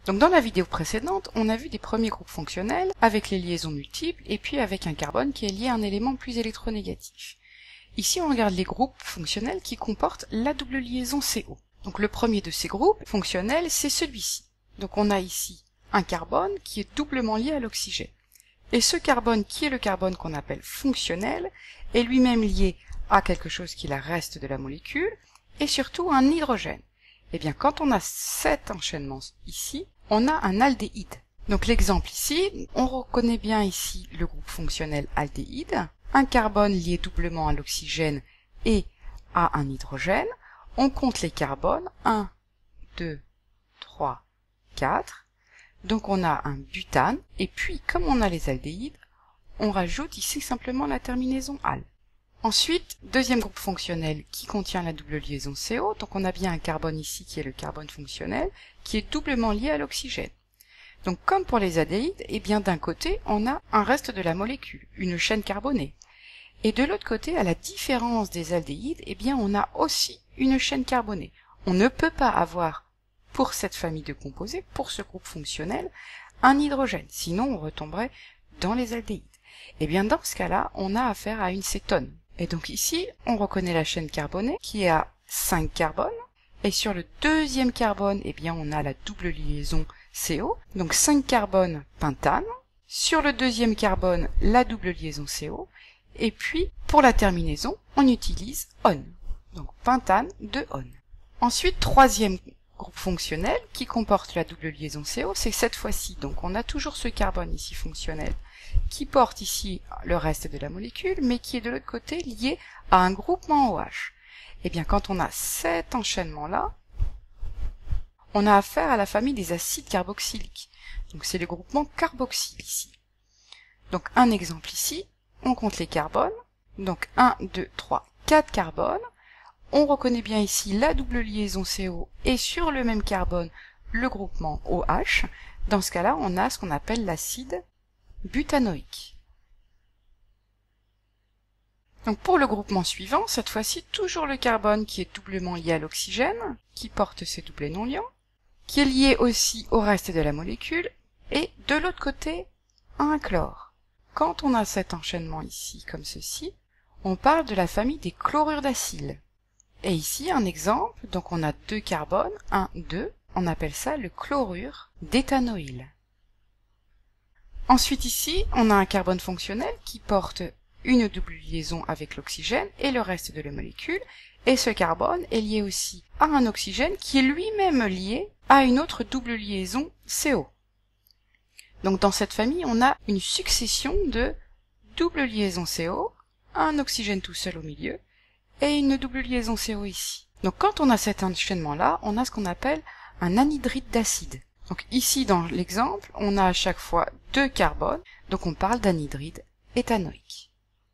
Donc dans la vidéo précédente, on a vu des premiers groupes fonctionnels avec les liaisons multiples et puis avec un carbone qui est lié à un élément plus électronégatif. Ici, on regarde les groupes fonctionnels qui comportent la double liaison CO. Donc le premier de ces groupes fonctionnels, c'est celui-ci. Donc on a ici un carbone qui est doublement lié à l'oxygène. Et ce carbone, qui est le carbone qu'on appelle fonctionnel, est lui-même lié à quelque chose qui est le reste de la molécule, et surtout un hydrogène. Eh bien, quand on a cet enchaînement ici, on a un aldéhyde. Donc l'exemple ici, on reconnaît bien ici le groupe fonctionnel aldéhyde, un carbone lié doublement à l'oxygène et à un hydrogène. On compte les carbones, 1, 2, 3, 4. Donc on a un butane, et puis comme on a les aldéhydes, on rajoute ici simplement la terminaison al. Ensuite, deuxième groupe fonctionnel qui contient la double liaison CO, donc on a bien un carbone ici qui est le carbone fonctionnel, qui est doublement lié à l'oxygène. Donc comme pour les aldéhydes, eh bien d'un côté on a un reste de la molécule, une chaîne carbonée. Et de l'autre côté, à la différence des aldéhydes, eh bien on a aussi une chaîne carbonée. On ne peut pas avoir pour cette famille de composés, pour ce groupe fonctionnel, un hydrogène, sinon on retomberait dans les aldéhydes. Et bien dans ce cas-là, on a affaire à une cétone. Et donc ici, on reconnaît la chaîne carbonée qui est à 5 carbones, et sur le deuxième carbone, eh bien on a la double liaison CO, donc 5 carbones pentane, sur le deuxième carbone, la double liaison CO, et puis pour la terminaison, on utilise on, donc pentane de on. Ensuite, troisième groupe fonctionnel qui comporte la double liaison CO, c'est cette fois-ci, donc on a toujours ce carbone ici fonctionnel qui porte ici le reste de la molécule, mais qui est de l'autre côté lié à un groupement OH. Et bien quand on a cet enchaînement-là, on a affaire à la famille des acides carboxyliques. Donc c'est le groupement carboxyle ici. Donc un exemple ici, on compte les carbones, donc 1, 2, 3, 4 carbones. On reconnaît bien ici la double liaison CO et sur le même carbone le groupement OH. Dans ce cas-là, on a ce qu'on appelle l'acide butanoïque. Donc pour le groupement suivant, cette fois-ci, toujours le carbone qui est doublement lié à l'oxygène, qui porte ces doublés non liants, qui est lié aussi au reste de la molécule, et de l'autre côté, un chlore. Quand on a cet enchaînement ici, comme ceci, on parle de la famille des chlorures d'acyle. Et ici, un exemple, donc on a 2 carbones, 1, 2, on appelle ça le chlorure d'éthanoïl. Ensuite ici, on a un carbone fonctionnel qui porte une double liaison avec l'oxygène et le reste de la molécule, et ce carbone est lié aussi à un oxygène qui est lui-même lié à une autre double liaison CO. Donc dans cette famille, on a une succession de double liaisons CO, un oxygène tout seul au milieu, et une double liaison CO ici. Donc quand on a cet enchaînement-là, on a ce qu'on appelle un anhydride d'acide. Donc ici dans l'exemple, on a à chaque fois 2 carbones, donc on parle d'anhydride éthanoïque.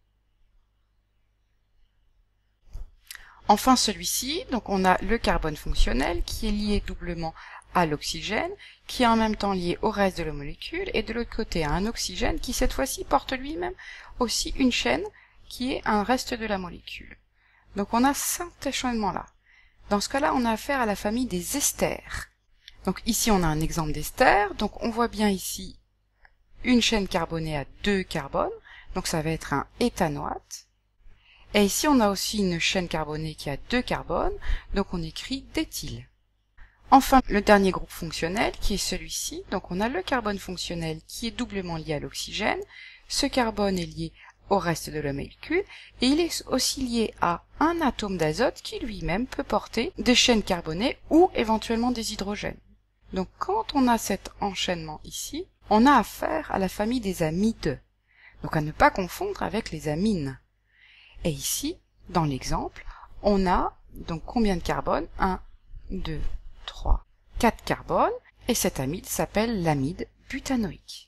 Enfin celui-ci, donc on a le carbone fonctionnel qui est lié doublement à l'oxygène, qui est en même temps lié au reste de la molécule, et de l'autre côté à un oxygène qui cette fois-ci porte lui-même aussi une chaîne qui est un reste de la molécule. Donc on a cet enchaînement-là. Dans ce cas-là, on a affaire à la famille des esters. Donc ici on a un exemple d'ester, donc on voit bien ici une chaîne carbonée à 2 carbones, donc ça va être un éthanoate. Et ici on a aussi une chaîne carbonée qui a 2 carbones, donc on écrit d'éthyle. Enfin, le dernier groupe fonctionnel qui est celui-ci, donc on a le carbone fonctionnel qui est doublement lié à l'oxygène, ce carbone est lié au reste de la molécule, et il est aussi lié à un atome d'azote qui lui-même peut porter des chaînes carbonées ou éventuellement des hydrogènes. Donc quand on a cet enchaînement ici, on a affaire à la famille des amides, donc à ne pas confondre avec les amines. Et ici, dans l'exemple, on a donc combien de carbones? 1, 2, 3, 4 carbones, et cet amide s'appelle l'amide butanoïque.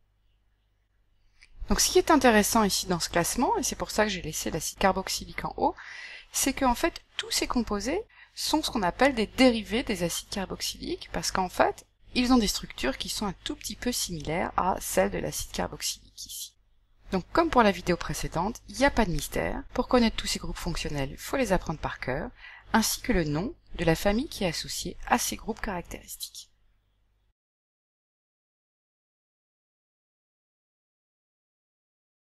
Donc ce qui est intéressant ici dans ce classement, et c'est pour ça que j'ai laissé l'acide carboxylique en haut, c'est qu'en fait tous ces composés sont ce qu'on appelle des dérivés des acides carboxyliques, parce qu'en fait ils ont des structures qui sont un tout petit peu similaires à celles de l'acide carboxylique ici. Donc comme pour la vidéo précédente, il n'y a pas de mystère, pour connaître tous ces groupes fonctionnels, il faut les apprendre par cœur, ainsi que le nom de la famille qui est associée à ces groupes caractéristiques.